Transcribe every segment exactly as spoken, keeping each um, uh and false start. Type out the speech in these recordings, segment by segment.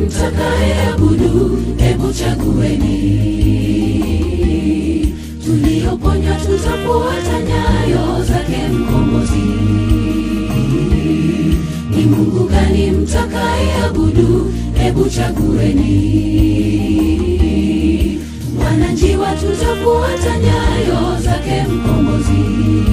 mtakayeabudu, hebu chagueni. Tulioponywa tutafuata nyayo zake mkombozi. Ni Mungu gani mtakayeabudu, hebu chagueni. Wananjiwa tutafuata nyayo zake mkombozi.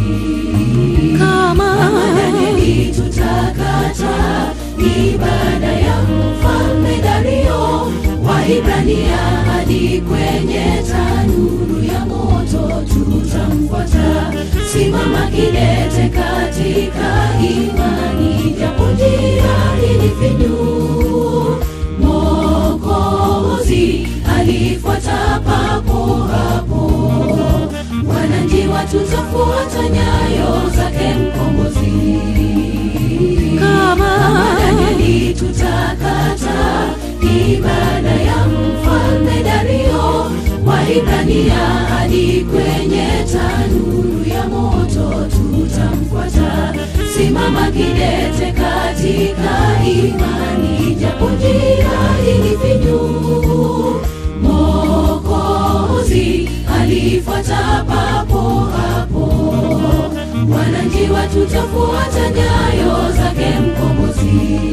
Kama Danieli tutakata ibada ya mfalme Dario. Waebrania hadi kwenye tanuru ya moto tutamfuata. Simama kidete katika imani, japo njia ni finyu. Mwokozi alifuata papo hapo. Wananjiwa tutafuata nyayo zake mkombozi. Kama Danieli tutakata ibada ya mfalme Dario. Waebrania hadi kwenye tanuru ya moto tutamfuata. Simama kidete katika imani, japo njia ni finyu. Mwokozi alifuata papo hapo. Wananjiwa tutafuata nyayo zake mkombozi.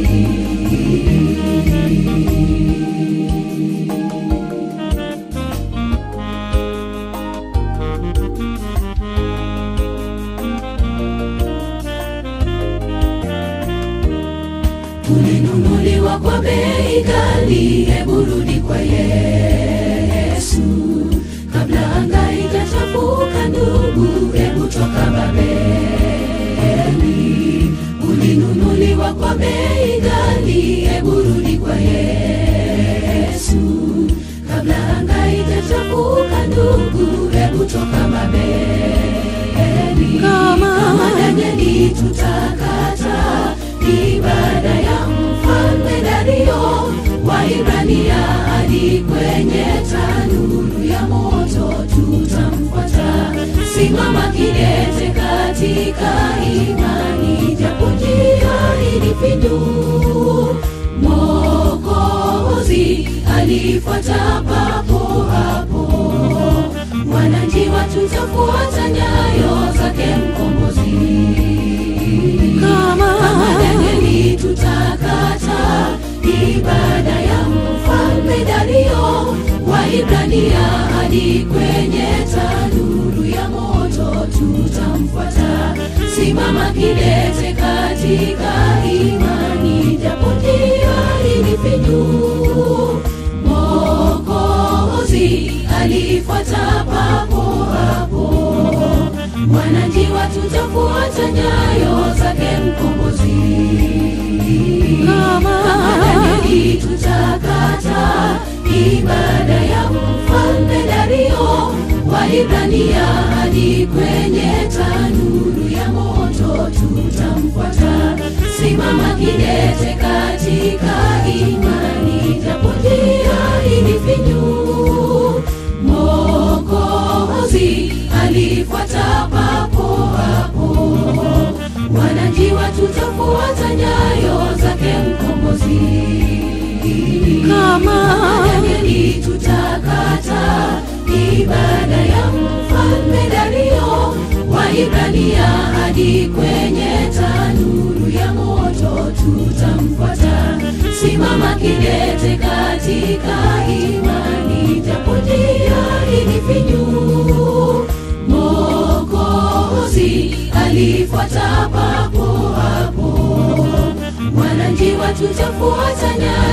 Tulinunuliwa kwa bei ghali, hebu rudi kwa Yesu. Kabla anga haijachafuka ndugu, hebu toka Babeli. Ulinunuliwa kwa bei ghali, hebu rudi kwa Yesu. Kabla anga haijachafuka ndugu, hebu toka Babeli. Kama Danieli tutakata ibada ya mfalme Dario. Waebrania hadi kwenye tanuru ya moto tutamfuata. Simama kidete katika imani, japo njia ni finyu. Mwokozi alifuata papo hapo. Wananjiwa tutafuata nyayo zake mkombozi. Kama Danieli tutakata ibada ya mfalme Dario. Waebrania hadi kwenye tanuru ya moto tutamfuata. Simama kidete katika imani, japo njia ni finyu. Mwokozi alifuata papo hapo. Wananjiwa tutafuata nyayo zake mkombozi. Kama Danieli tutakata ibada ya mfalme Dario. Waebrania hadi kwenye tanuru ya moto tutamfuata. Simama kidete katika imani, japo njia ni finyu. Mwokozi alifuata papo hapo. Wananjiwa tutafuata nyayo zake mkombozi. Kama Danieli tutakata ibada ya mfalme Dario. Waebrania hadi kwenye tanuru ya moto tutamfuata. Simama kidete katika imani, japo njia ni finyu. Mwokozi alifuata papo hapo. Wananjiwa tutafuata nyayo